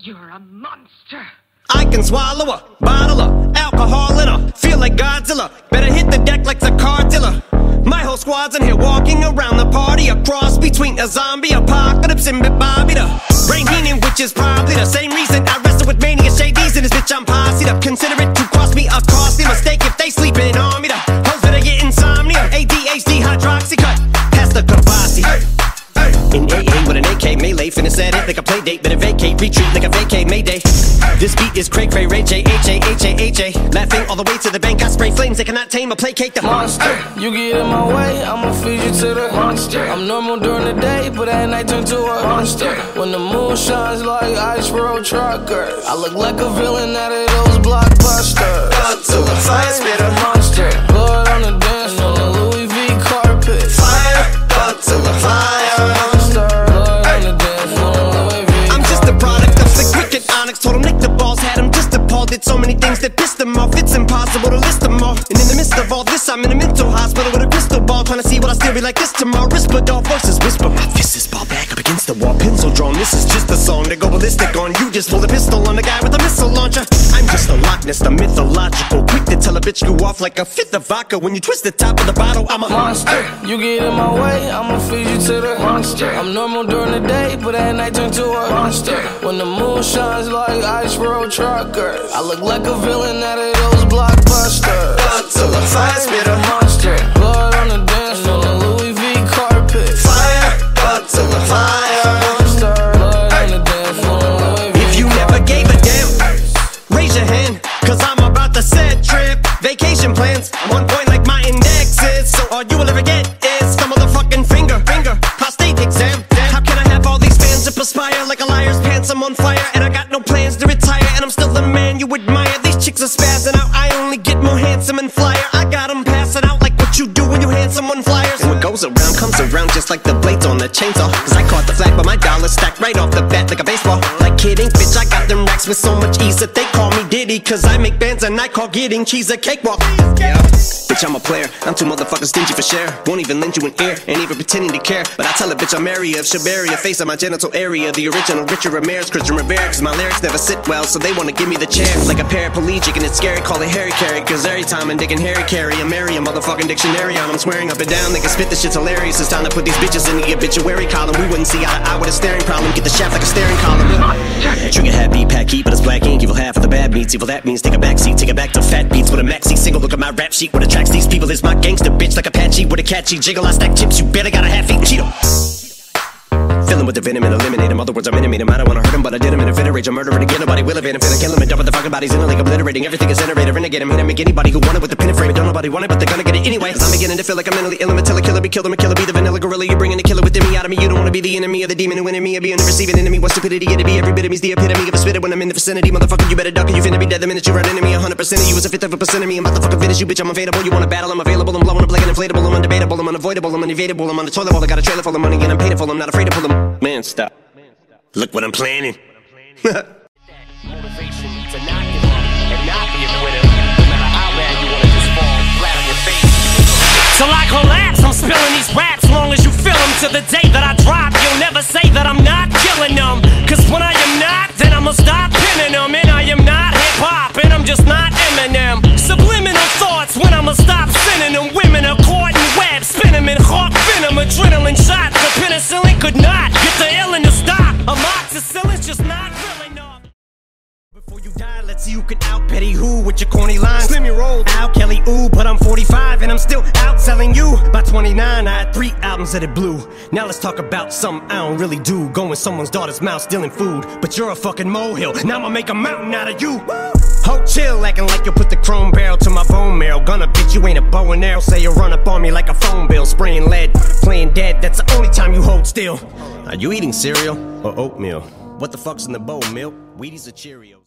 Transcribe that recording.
You're a monster. I can swallow a bottle of alcohol in her. Feel like Godzilla. Better hit the deck like the car dealer. My whole squad's in here walking around the party. A cross between a zombie apocalypse and Bobby the Brain Heenan, which is probably the same reason I wrestle with mania. Shady's in this bitch, I'm posse'd up. Consider it to cost me a costly mistake if they sleepin on me. The hoes better get insomnia. ADHD, Hydroxycut, past the Courvoisi. In AA with an AK melee, finna set it like a playdate. Better vacate, retreat like a vacay, mayday. This beat is cray-cray, H-A-H-A-H-A. Laughing all the way to the bank, I spray flings. They cannot tame or placate the monster. You get in my way, I'ma feed you to the monster. I'm normal during the day, but at night turn to a monster. When the moon shines like ice road truckers, I look like a villain out of those blockbusters. Godzilla, fire spitter, monster. Blood on the dance floor, the Louis V carpet. Fire, Godzilla, fire. Told him lick the balls, had him just appalled. Did so many things that pissed him off, it's impossible to list them all. And in the midst of all this, I'm in a mental hospital with a crystal ball, trying to see what I still be like this tomorrow. Whisper, dog voices whisper, my fist is ball back up against the wall, pencil drawn. This is just a song to go ballistic on. You just pull a pistol on the guy with a missile launcher. I'm just a Loch Ness, the mythological, quick to tell a bitch you off like a fifth of vodka. When you twist the top of the bottle, I'm a monster. You get in my way, I'ma feed you to the monster. I'm normal during the day, but at night turn to a monster. When the moon shines like ice road truckers, I look like a villain out of those blockbusters. Godzilla, fire spitter, monster. Blood on the dance floor, the Louis V carpet. Fire, Godzilla, fire. Monster. Blood on the dance floor, Louis V If you never gave a damn, raise your hand, cause I'm about to set trip. Vacation plans, I'm on point like my index is. So all you will ever get is the motherfucking finger. Prostate exam. How can I have all these fans that perspire like a liar's pants? I'm on fire and I got no plans to retire, and I'm still the man you admire. These chicks are spazzing out, I only get more handsome and flyer. I got them passing out like what you do when you hand someone flyers. And what goes around comes around just like the blades on the chainsaw. Cause I caught the flag but my dollar stacked right off the bat like a baseball. Like kidding, bitch, I got them racks with so much ease that they call me Diddy. Cause I make bands and I call getting cheese a cakewalk. Yeah, bitch, I'm a player, I'm too motherfucking stingy for share. Won't even lend you an ear, ain't even pretending to care. But I tell a bitch I'm area of Shabaria, face on my genital area. The original Richard Ramirez, Christian Rivera. Cause my lyrics never sit well, so they wanna give me the chair. Like a paraplegic and it's scary, call it Harry Carry. Cause every time I'm digging Harry Carry, I'm marry a motherfucking dictionary on. I'm swearing up and down, they can spit, this shit's hilarious. It's time to put these bitches in the obituary column. We wouldn't see eye to eye with a staring problem. Get the shaft like a staring column. Trigger happy, pack heat, but it's black ink. Evil half of the bad meats, evil that means take a backseat. Take it back to fat beats with a maxi single. Look at my rap sheet, what attracts these people is my gangster bitch. Like Apache with a catchy jiggle, I stack chips, you better got a half-eaten Cheeto. Fill with the venom and eliminate him. Other words, I'm intimate him. I don't wanna hurt him, but I did him in a fit of rage. I'm murdering again, nobody will evade him. Finna kill him and dump the fucking bodies in a lake, obliterating everything is generated. Renegade him, hit him, make anybody who want it with the pin and frame it. Don't nobody want it, but they're gonna get it anyway. Cause I'm beginning to feel like I'm mentally ill. I'm a killer, be killed, I'm a killer, be the vanilla gorilla. You're bringing the killer within me out of me. You don't wanna be the enemy of the demon who in me. Or being the receiving enemy. What stupidity it'd be. Every bit of me's the epitome of a spitter when I'm in the vicinity. Motherfucker, you better duck or you finna be dead the minute you run into me. 100% of you is a fifth of a percent of me. I'm about to fucking finish you, bitch. I'm available. You wanna battle? I'm available. I'm blowing up like an inflatable. I'm undebatable. I'm unavoidable. I'm unevadable. I'm on the toilet bowl. I got a trailer full of money and I'm paid for. I'm not afraid to pull them. Man, stop. Look what I'm planning. Motivation to not give up and not be a quitter. No matter how bad you wanna just fall flat on your face. Till I collapse, I'm spilling these raps. Long as you feel them to the day that I drop, you'll never say that I'm not killing them. Cause when I am not, then I'ma stop pinning them. And I am not hip-hop, and I'm just not Eminem. Subliminal thoughts when I'ma stop sending them. Women are caught in webs, spin them in hawk venom. Adrenaline shots, the penicillin could not get the illin to stop. Amoxicillin's just not real enough. Before you die, let's see who can out Petty who with your corny lines. Slim your roll, Al Kelly, ooh, but I'm 45 and I'm still outselling you. By 29, I had 3 albums that it blew. Now let's talk about something I don't really do. Going someone's daughter's mouth, stealing food. But you're a fucking molehill, now I'ma make a mountain out of you. Ho, chill, acting like you'll put the chrome barrel to my bone marrow. Gonna bitch, you ain't a bow and arrow. Say you run up on me like a phone bill. Spraying lead, playing dead, that's the only time you hold still. Are you eating cereal or oatmeal? What the fuck's in the bowl, milk? Wheaties or Cheerios?